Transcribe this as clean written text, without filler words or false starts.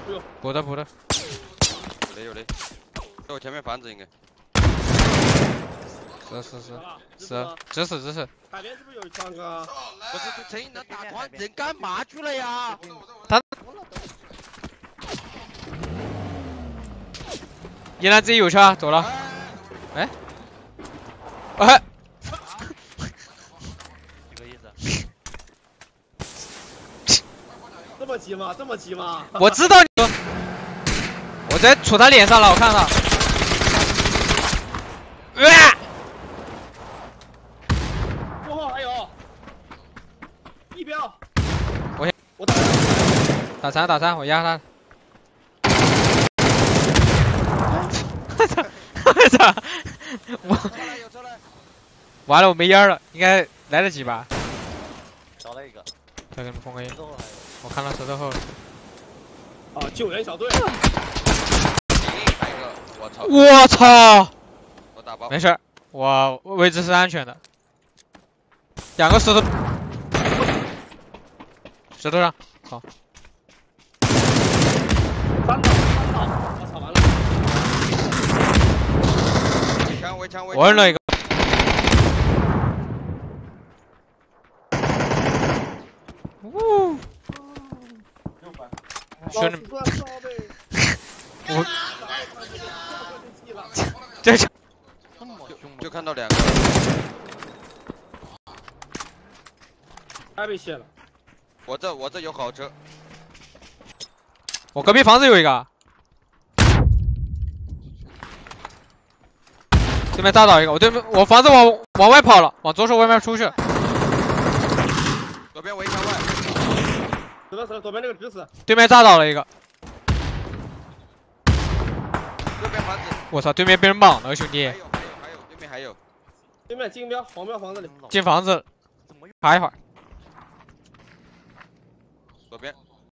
补的。 有的，在我前面房子应该。 是，支持。 海边是不是有一枪哥？ 不是，这陈一能打团人干嘛去了呀？ 他。一男自己有枪走了。哎。哎。 几个意思？ 这么急吗？ 我知道你。我直接杵他脸上了，我看到。 过后还有一标。我打残，我压他。我完了，我没烟了，应该来得及吧？ 找了一个。 再给你们封个烟。我看到石头后了。 啊，救援小队。 我操！ 我打包。 没事，我位置是安全的。2个石头上，好。 3刀，我操完了。 我摁了一个。兄弟们，我这就看到2个。 太被卸了。 我这有好车。 我隔壁房子有一个。对面炸倒一个，我房子往外跑了，往左手外面出去。 左边围墙外。 死了，左边那个直死。 对面炸倒了一个。 右边房子。 我操，对面被人莽了，兄弟。 还有，对面还有。 对面金标黄标房子里。 进房子，爬一会儿。 左边。